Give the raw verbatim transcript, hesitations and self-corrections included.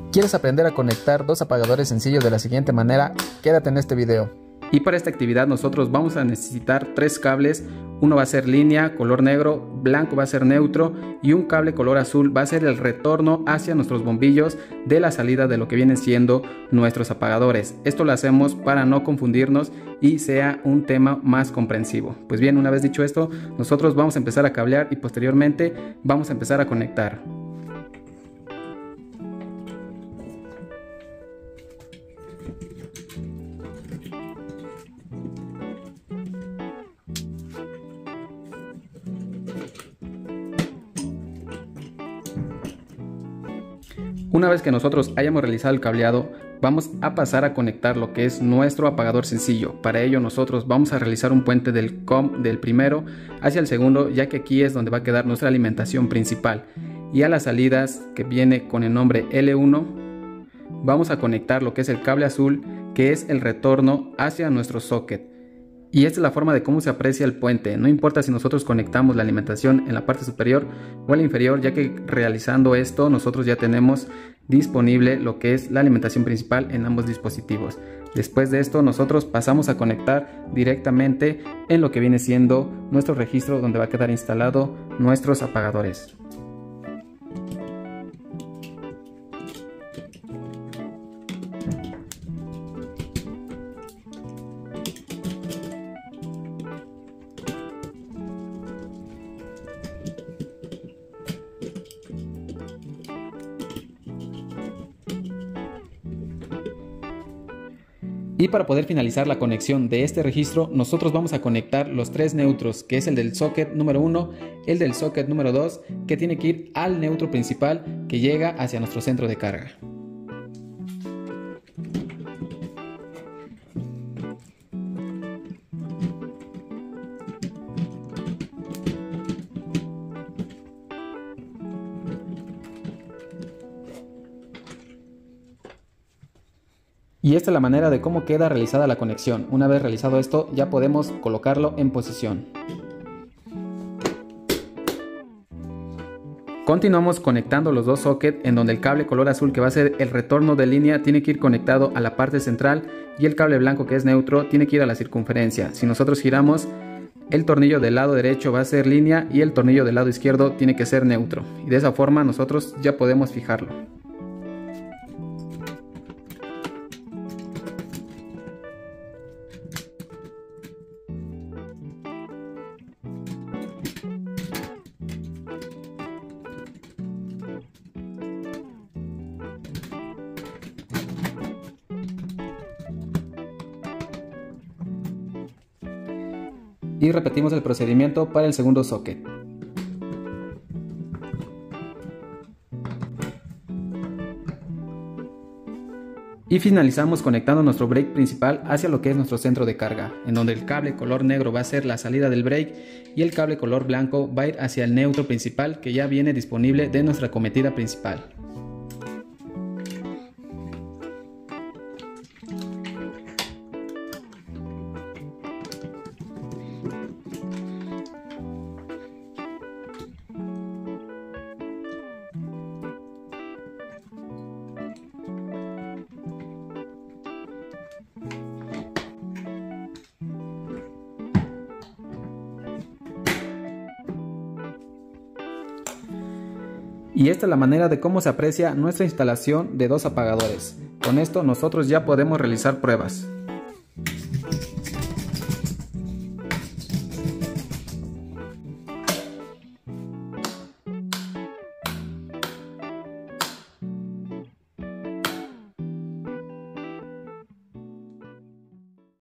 ¿Quieres aprender a conectar dos apagadores sencillos de la siguiente manera? Quédate en este video. Y para esta actividad nosotros vamos a necesitar tres cables. Uno va a ser línea color negro, blanco va a ser neutro y un cable color azul va a ser el retorno hacia nuestros bombillos de la salida de lo que vienen siendo nuestros apagadores. Esto lo hacemos para no confundirnos y sea un tema más comprensivo. Pues bien, una vez dicho esto, nosotros vamos a empezar a cablear y posteriormente vamos a empezar a conectar. Una vez que nosotros hayamos realizado el cableado, vamos a pasar a conectar lo que es nuestro apagador sencillo. Para ello nosotros vamos a realizar un puente del COM del primero hacia el segundo, ya que aquí es donde va a quedar nuestra alimentación principal. Y a las salidas, que viene con el nombre L uno, vamos a conectar lo que es el cable azul, que es el retorno hacia nuestro socket. Y esta es la forma de cómo se aprecia el puente. No importa si nosotros conectamos la alimentación en la parte superior o en la inferior, ya que realizando esto nosotros ya tenemos disponible lo que es la alimentación principal en ambos dispositivos. Después de esto nosotros pasamos a conectar directamente en lo que viene siendo nuestro registro donde va a quedar instalado nuestros apagadores. Y para poder finalizar la conexión de este registro, nosotros vamos a conectar los tres neutros, que es el del socket número uno, el del socket número dos, que tiene que ir al neutro principal que llega hacia nuestro centro de carga. Y esta es la manera de cómo queda realizada la conexión. Una vez realizado esto, ya podemos colocarlo en posición. Continuamos conectando los dos sockets, en donde el cable color azul, que va a ser el retorno de línea, tiene que ir conectado a la parte central y el cable blanco, que es neutro, tiene que ir a la circunferencia. Si nosotros giramos, el tornillo del lado derecho va a ser línea y el tornillo del lado izquierdo tiene que ser neutro. Y de esa forma nosotros ya podemos fijarlo. Y repetimos el procedimiento para el segundo socket. Y finalizamos conectando nuestro break principal hacia lo que es nuestro centro de carga, en donde el cable color negro va a ser la salida del break y el cable color blanco va a ir hacia el neutro principal, que ya viene disponible de nuestra cometida principal. Y esta es la manera de cómo se aprecia nuestra instalación de dos apagadores. Con esto nosotros ya podemos realizar pruebas.